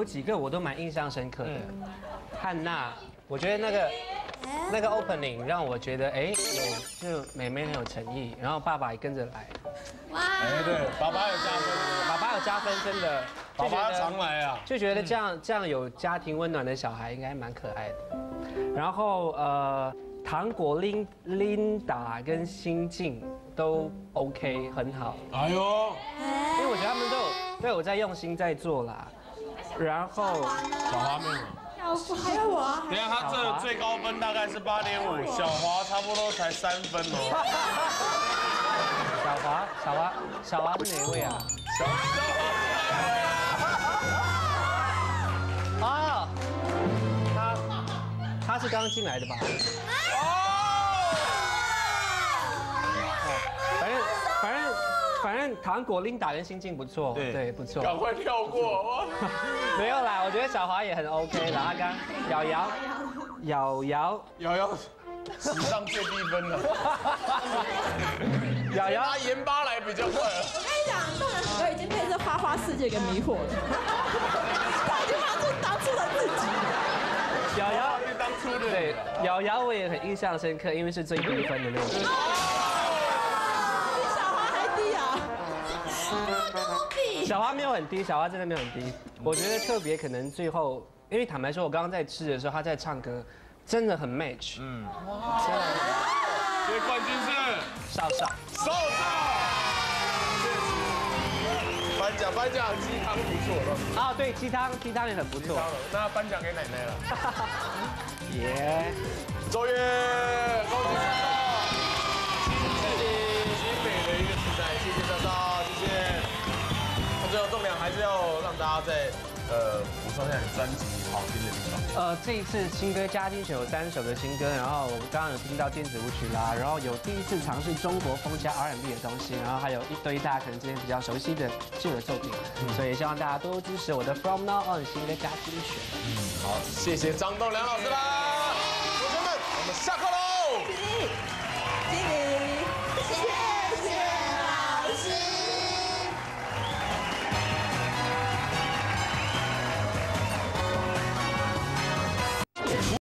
有几个我都蛮印象深刻的。汉娜，我觉得那个 opening 让我觉得就妹妹很有诚意，然后爸爸也跟着来。 哇！ 对，爸爸有加分， 爸爸有加分，真的。 爸爸常来啊， 就觉得这样有家庭温暖的小孩应该蛮可爱的。然后糖果琳达跟心境都 OK 很好。 哎呦， 因为我觉得他们都有在用心在做啦。然后小华没有。 还有我啊！ 等下他这最高分大概是8.5，小华差不多才3分哦。 小华是哪位啊？ 小华。 哦，他是刚进来的吧？反正糖果琳达跟心境不错，对，不错。 赶快跳过。 没有啦，我觉得小华也很 OK 啦。阿刚、瑶瑶， 史上最低分了。 瑶瑶拿盐巴来比较快了。 我跟你讲，动人虎哥已经被这花花世界给迷惑了，他已经发出当初的自己。 瑶瑶是当初的。 对，瑶瑶我也很印象深刻，因为是最低分的那个。 比小花还低啊！ 小花没有很低，小花真的没有很低。我觉得特别可能最后，因为坦白说，我刚刚在吃的时候，他在唱歌，真的很 match。哇！ 所以冠军是少少。 颁奖鸡汤不错了。 啊，对，鸡汤也很不错。 那颁奖给奶奶了。 耶！ 周越，恭喜上道！新北的一个时代，谢谢上道，谢谢。那最后栋梁还是要让大家再补充一下你专辑好听的地方。 这一次新歌加精选有3首的新歌，然后我们刚刚有听到电子舞曲啦，然后有第一次尝试中国风加 R&B 的东西，然后还有一堆大家可能之前比较熟悉的旧的作品，所以也希望大家多多支持我的 From Now On 新歌加精选。 好，谢谢张栋梁老师啦，同学们，我们下课喽。 经理，谢谢。